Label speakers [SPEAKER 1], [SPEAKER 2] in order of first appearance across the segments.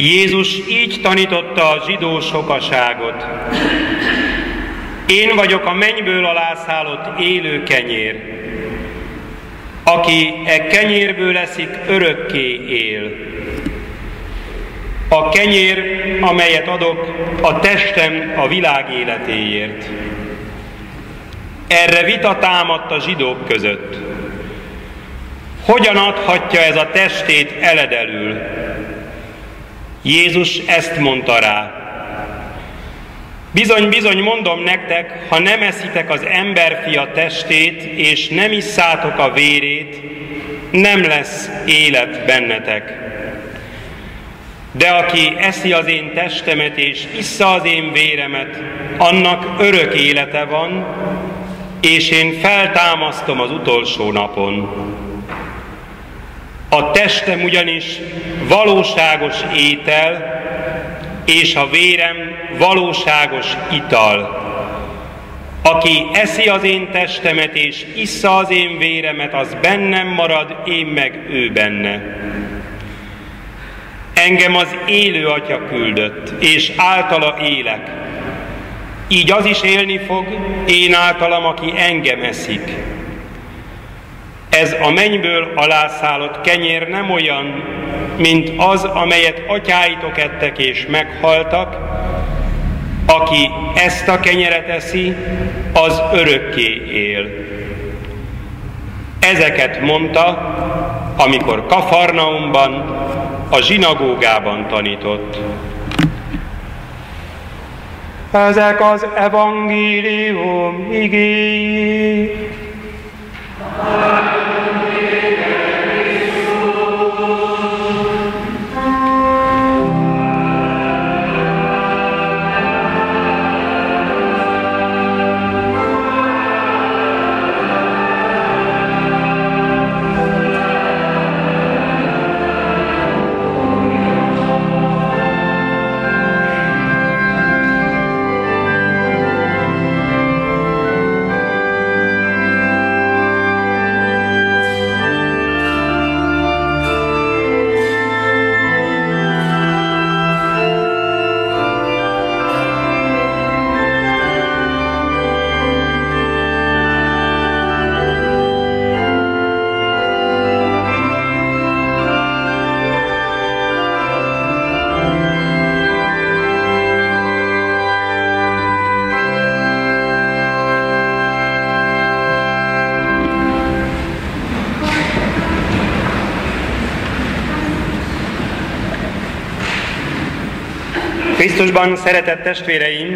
[SPEAKER 1] Jézus így tanította a zsidó sokaságot. Én vagyok a mennyből alászállott élő kenyér. Aki e kenyérből eszik, örökké él. A kenyér, amelyet adok, a testem a világ életéért. Erre vita támadt a zsidók között. Hogyan adhatja ez a testét eledelül? Jézus ezt mondta rá. Bizony, bizony, mondom nektek, ha nem eszitek az emberfia testét, és nem isszátok a vérét, nem lesz élet bennetek. De aki eszi az én testemet, és issza az én véremet, annak örök élete van, és én feltámasztom az utolsó napon. A testem ugyanis valóságos étel, és a vérem valóságos ital. Aki eszi az én testemet, és issza az én véremet, az bennem marad, én meg ő benne. Engem az élő Atya küldött, és általa élek. Így az is élni fog, én általam, aki engem eszik. Ez a mennyből alászállott kenyér nem olyan, mint az, amelyet atyáitok ettek és meghaltak. Aki ezt a kenyeret eszi, az örökké él. Ezeket mondta, amikor Kafarnaumban, a zsinagógában tanított. Ezek az evangélium igéi. Krisztusban szeretett testvéreim,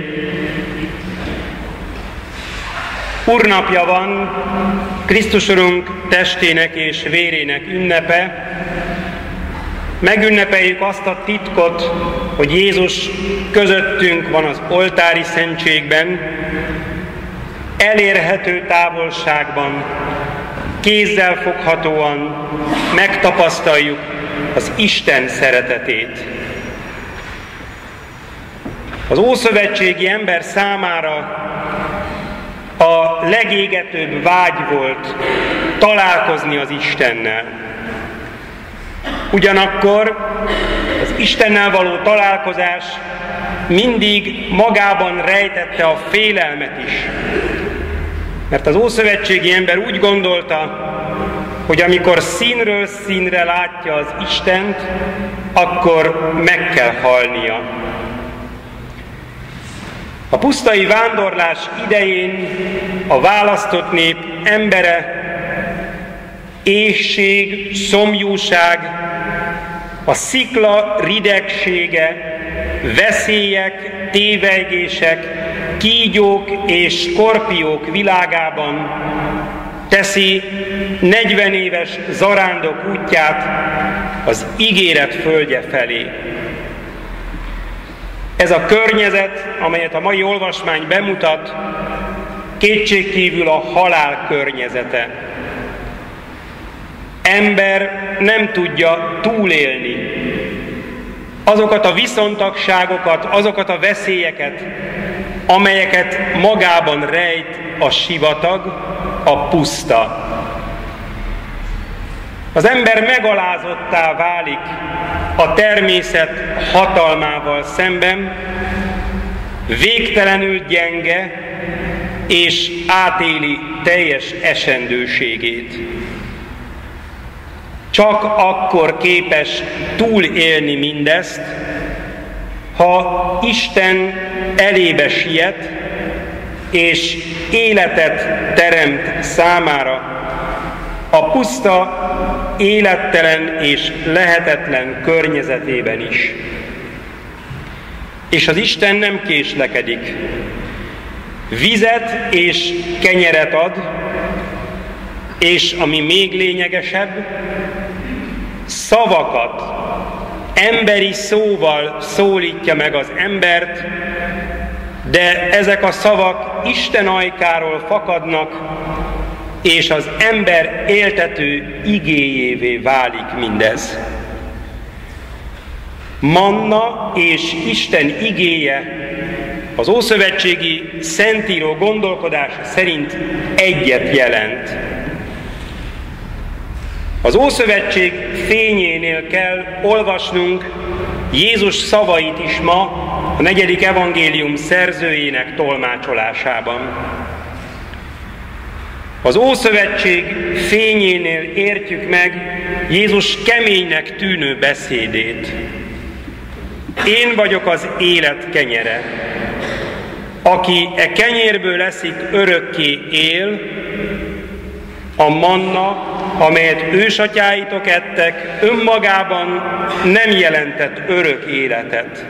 [SPEAKER 1] Úrnapja van, Krisztus Urunk testének és vérének ünnepe. Megünnepeljük azt a titkot, hogy Jézus közöttünk van az oltári szentségben, elérhető távolságban, kézzel foghatóan megtapasztaljuk az Isten szeretetét. Az ószövetségi ember számára a legégetőbb vágy volt találkozni az Istennel. Ugyanakkor az Istennel való találkozás mindig magában rejtette a félelmet is. Mert az ószövetségi ember úgy gondolta, hogy amikor színről színre látja az Istent, akkor meg kell halnia. A pusztai vándorlás idején a választott nép embere éhség, szomjúság, a szikla ridegsége, veszélyek, tévejgések, kígyók és skorpiók világában teszi 40 éves zarándok útját az ígéret földje felé. Ez a környezet, amelyet a mai olvasmány bemutat, kétségkívül a halál környezete. Ember nem tudja túlélni azokat a viszontagságokat, azokat a veszélyeket, amelyeket magában rejt a sivatag, a puszta. Az ember megalázottá válik a természet hatalmával szemben, végtelenül gyenge, és átéli teljes esendőségét. Csak akkor képes túlélni mindezt, ha Isten elébe siet, és életet teremt számára a puszta, élettelen és lehetetlen környezetében is. És az Isten nem késlekedik. Vizet és kenyeret ad, és ami még lényegesebb, szavakat, emberi szóval szólítja meg az embert, de ezek a szavak Isten ajkáról fakadnak, és az ember éltető igéjévé válik mindez. Manna és Isten igéje az ószövetségi szentíró gondolkodása szerint egyet jelent. Az Ószövetség fényénél kell olvasnunk Jézus szavait is ma a 4. evangélium szerzőjének tolmácsolásában. Az Ószövetség fényénél értjük meg Jézus keménynek tűnő beszédét. Én vagyok az élet kenyere. Aki e kenyérből eszik, örökké él, a manna, amelyet ősatyáitok ettek, önmagában nem jelentett örök életet.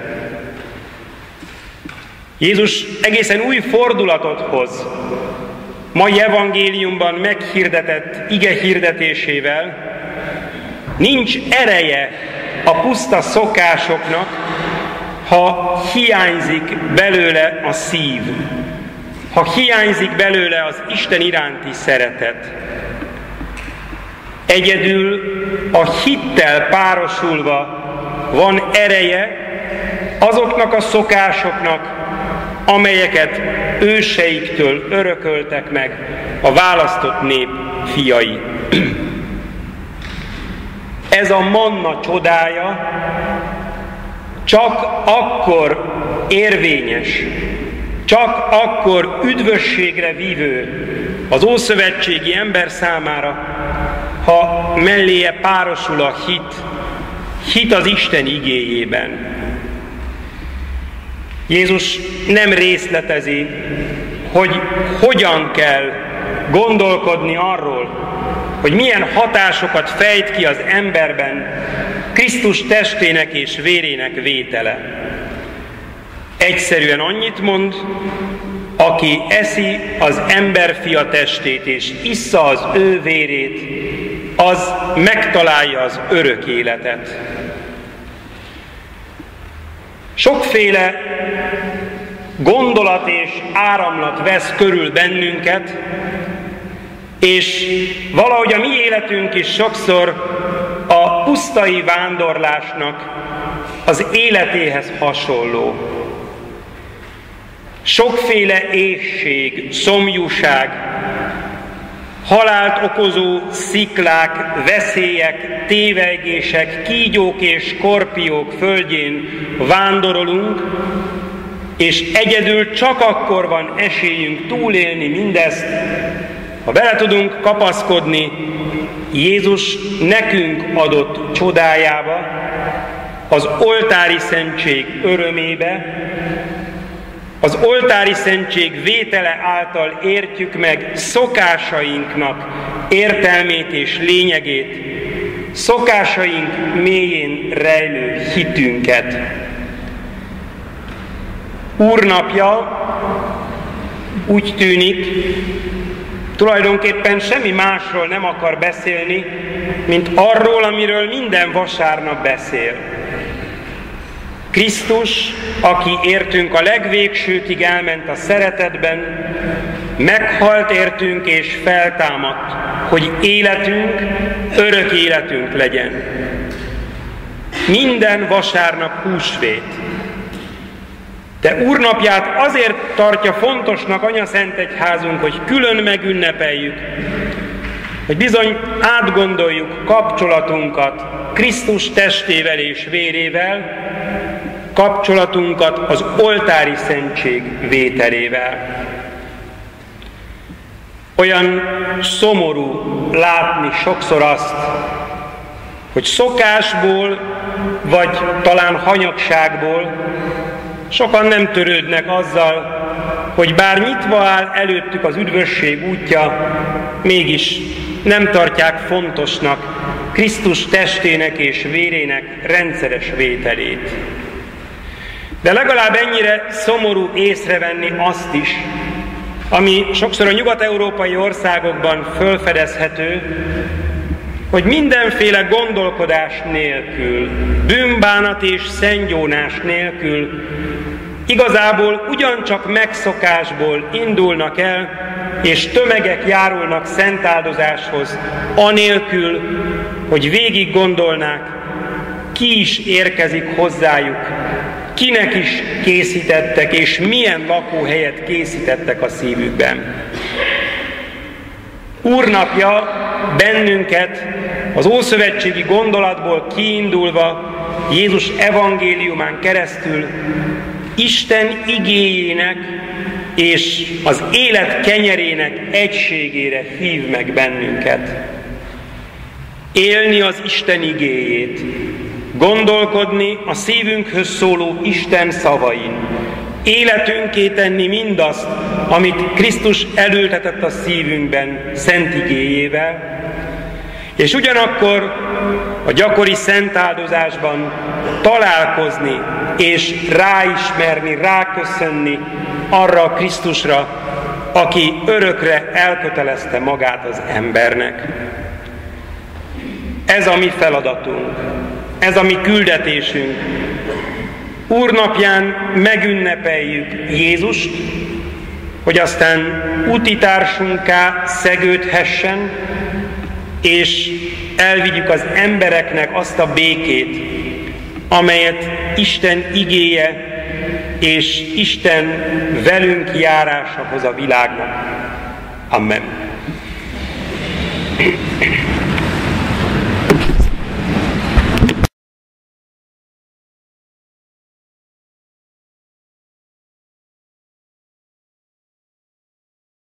[SPEAKER 1] Jézus egészen új fordulatot hoz mai evangéliumban meghirdetett ige hirdetésével. Nincs ereje a puszta szokásoknak, ha hiányzik belőle a szív, ha hiányzik belőle az Isten iránti szeretet. Egyedül a hittel párosulva van ereje azoknak a szokásoknak, amelyeket őseiktől örököltek meg a választott nép fiai. Ez a manna csodája csak akkor érvényes, csak akkor üdvösségre vívő az ószövetségi ember számára, ha melléje párosul a hit az Isten igéjében. Jézus nem részletezi, hogy hogyan kell gondolkodni arról, hogy milyen hatásokat fejt ki az emberben Krisztus testének és vérének vétele. Egyszerűen annyit mond, aki eszi az emberfia testét és issza az ő vérét, az megtalálja az örök életet. Sokféle gondolat és áramlat vesz körül bennünket, és valahogy a mi életünk is sokszor a pusztai vándorlásnak az életéhez hasonló. Sokféle éhség, szomjúság, halált okozó sziklák, veszélyek, tévegések, kígyók és skorpiók földjén vándorolunk, és egyedül csak akkor van esélyünk túlélni mindezt, ha bele tudunk kapaszkodni Jézus nekünk adott csodájába, az oltári szentség örömébe. Az oltári szentség vétele által értjük meg szokásainknak értelmét és lényegét, szokásaink mélyén rejlő hitünket. Úrnapja úgy tűnik, tulajdonképpen semmi másról nem akar beszélni, mint arról, amiről minden vasárnap beszél. Krisztus, aki értünk a legvégsőkig elment a szeretetben, meghalt értünk és feltámadt, hogy életünk, örök életünk legyen. Minden vasárnap húsvét. De úrnapját azért tartja fontosnak Anyaszentegyházunk, hogy külön megünnepeljük, hogy bizony átgondoljuk kapcsolatunkat Krisztus testével és vérével, kapcsolatunkat az oltári szentség vételével. Olyan szomorú látni sokszor azt, hogy szokásból, vagy talán hanyagságból sokan nem törődnek azzal, hogy bár nyitva áll előttük az üdvösség útja, mégis nem tartják fontosnak Krisztus testének és vérének rendszeres vételét. De legalább ennyire szomorú észrevenni azt is, ami sokszor a nyugat-európai országokban fölfedezhető, hogy mindenféle gondolkodás nélkül, bűnbánat és szentgyónás nélkül igazából ugyancsak megszokásból indulnak el, és tömegek járulnak szentáldozáshoz, anélkül, hogy végig gondolnák, ki is érkezik hozzájuk, kinek is készítettek, és milyen lakóhelyet készítettek a szívükben. Úrnapja bennünket az ószövetségi gondolatból kiindulva, Jézus evangéliumán keresztül Isten igéjének és az élet kenyerének egységére hív meg bennünket. Élni az Isten igéjét, gondolkodni a szívünkhöz szóló Isten szavain, életünké tenni mindazt, amit Krisztus elültetett a szívünkben szent igéjével, és ugyanakkor a gyakori szentáldozásban találkozni és ráismerni, ráköszönni arra a Krisztusra, aki örökre elkötelezte magát az embernek. Ez a mi feladatunk, ez a mi küldetésünk. Úrnapján megünnepeljük Jézust, hogy aztán útitársunká szegődhessen, és elvigyük az embereknek azt a békét, amelyet Isten igéje és Isten velünk járása hoz a világnak. Amen.